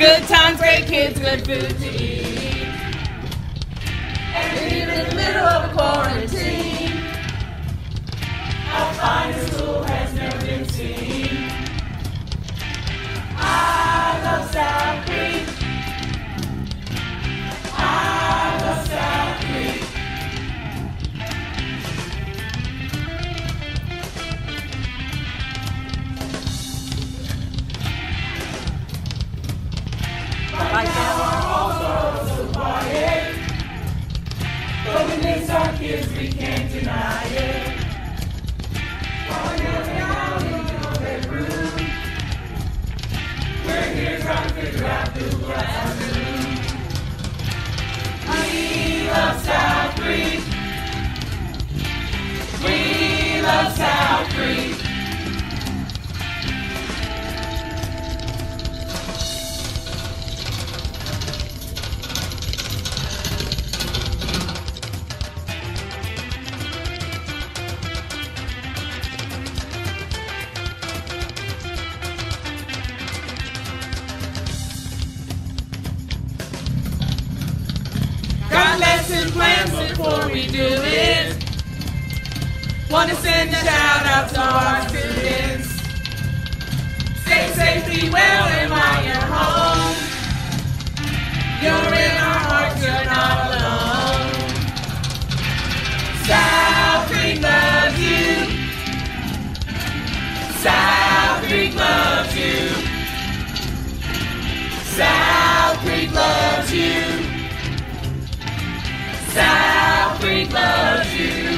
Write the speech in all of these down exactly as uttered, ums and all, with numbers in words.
Good times, great kids, good food to eat. And we live in the middle of a quarantine. Our finest school has never been seen. I love South Creek. I love South Creek. Right now our halls are so quiet, but we miss our kids, we can't deny it. While you're out in your bedroom, we're here trying to figure out the classroom. We love South Creek. We love South Creek. Got lesson plans before we do it. Want to send a shout out to our students. Stay safe, be well, and while you're home, you're in our hearts, you're not alone. South Creek loves you. South Creek loves you. South Creek loves you. South Creek loves you.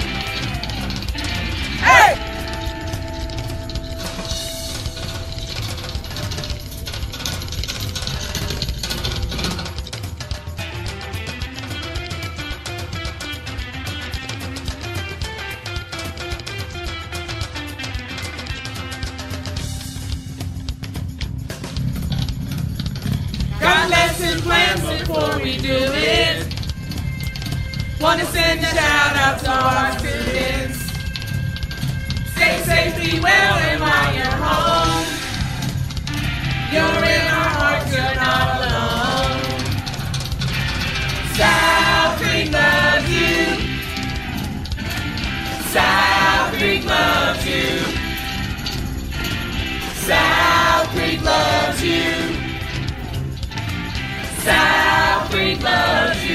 Hey! Got lesson plans before we do it. Want to send a shout out to our students. Stay safe, be well, and while you're home, you're in our hearts, you're not alone. South Creek loves you. South Creek loves you. South Creek loves you. South Creek loves you.